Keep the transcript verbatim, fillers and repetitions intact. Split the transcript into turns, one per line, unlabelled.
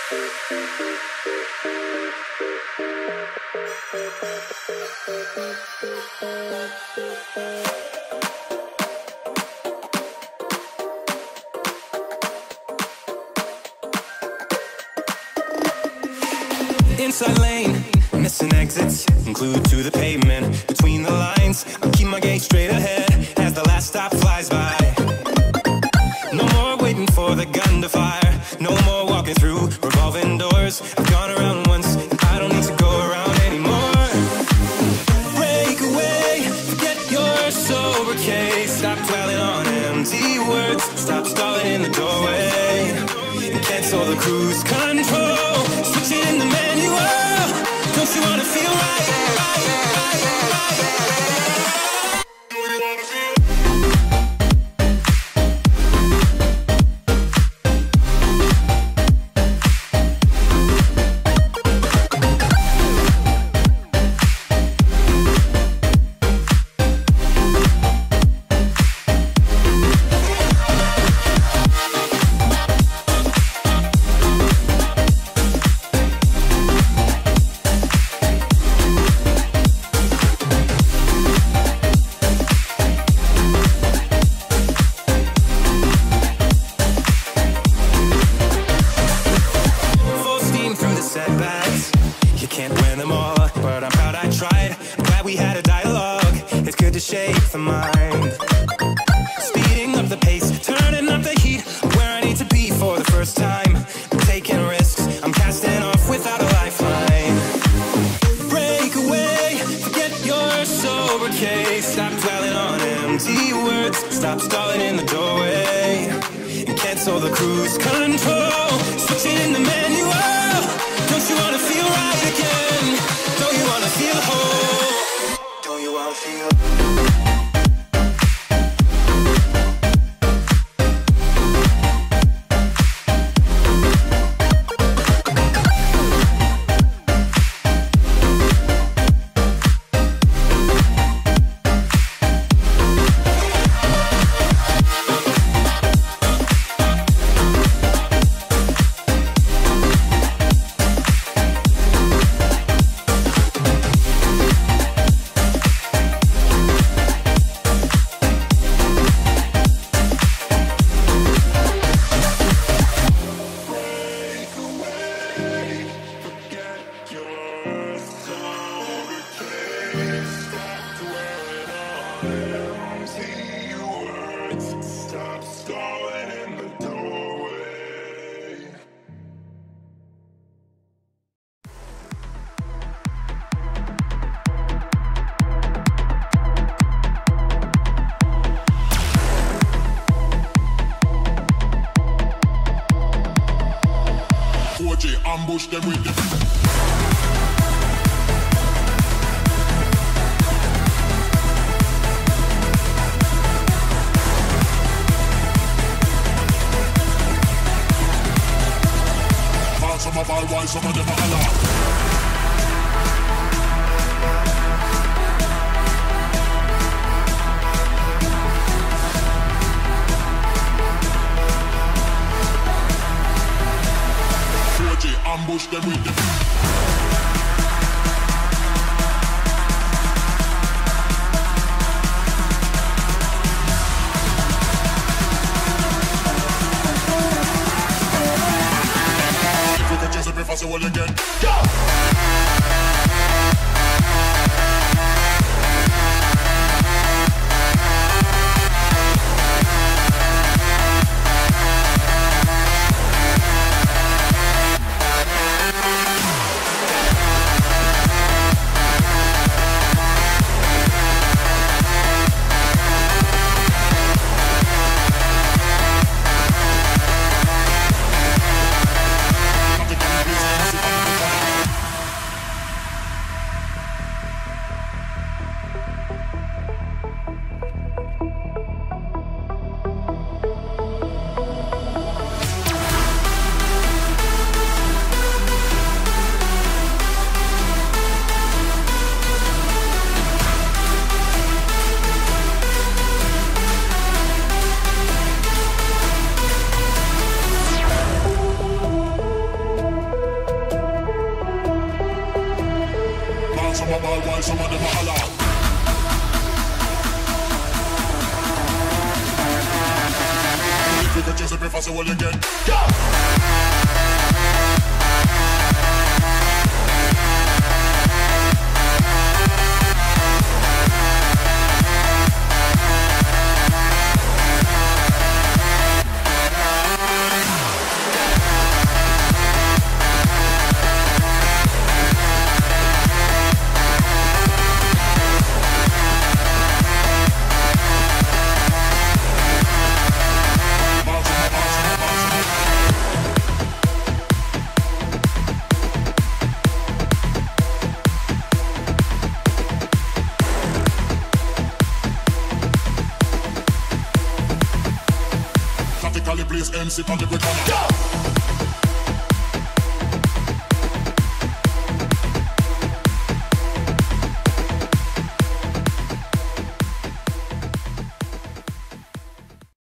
Inside lane, missing exits, glued to the pavement. Between the lines, I'll keep my gaze straight ahead as the last stop flies by. No more waiting for the gun to fire, no more walking through revolving doors. I've gone around once, and I don't need to go around anymore. Break away, forget your sober case. Stop dwelling on empty words, stop stalling in the doorway, and cancel the cruise control. Switching in the manual. Don't you wanna feel right? right, right, right, right. Do you wanna feel? Shape the mind, speeding up the pace, turning up the heat, where I need to be for the first time. I'm taking risks, I'm casting off without a lifeline. Break away, forget your sober case. Stop dwelling on empty words, stop stalling in the doorway, and cancel the cruise control. Switching in the manual. Don't you wanna feel right again? Don't you wanna feel whole? Don't you wanna feel?
Ambush them with the some of our why some of them are alive. Ambush them with the if you could just be fast all again. Go! them a ball while some of them a holler. If you could just a bit faster, will you get? Go! Place M C on the brick corner. Go!